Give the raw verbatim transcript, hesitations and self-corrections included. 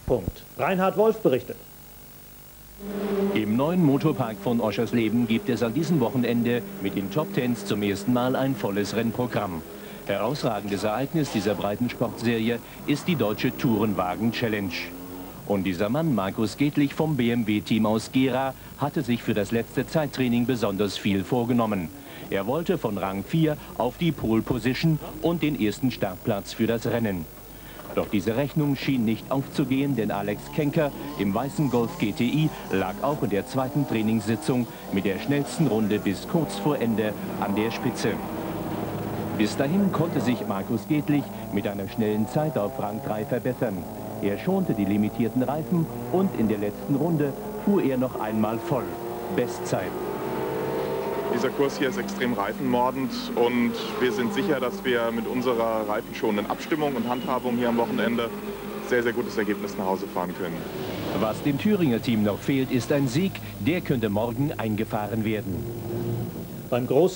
Treffpunkt. Reinhard Wolf berichtet. Im neuen Motorpark von Oschersleben gibt es an diesem Wochenende mit den Top Tens zum ersten Mal ein volles Rennprogramm. Herausragendes Ereignis dieser Breitensportserie ist die Deutsche Tourenwagen Challenge. Und dieser Mann, Markus Gedlich vom B M W-Team aus Gera, hatte sich für das letzte Zeittraining besonders viel vorgenommen. Er wollte von Rang vier auf die Pole Position und den ersten Startplatz für das Rennen. Doch diese Rechnung schien nicht aufzugehen, denn Alex Kenker im weißen Golf G T I lag auch in der zweiten Trainingssitzung mit der schnellsten Runde bis kurz vor Ende an der Spitze. Bis dahin konnte sich Markus Gedlich mit einer schnellen Zeit auf Rang drei verbessern. Er schonte die limitierten Reifen und in der letzten Runde fuhr er noch einmal voll. Bestzeit. Dieser Kurs hier ist extrem reifenmordend und wir sind sicher, dass wir mit unserer reifenschonenden Abstimmung und Handhabung hier am Wochenende sehr, sehr gutes Ergebnis nach Hause fahren können. Was dem Thüringer Team noch fehlt, ist ein Sieg. Der könnte morgen eingefahren werden. Beim Groß